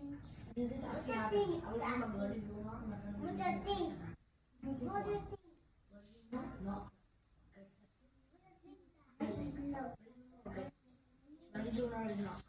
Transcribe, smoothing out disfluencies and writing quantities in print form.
This is actually happening. I will add a bloody blue mark. What do you think? What do you think? No. Okay. 22 is not.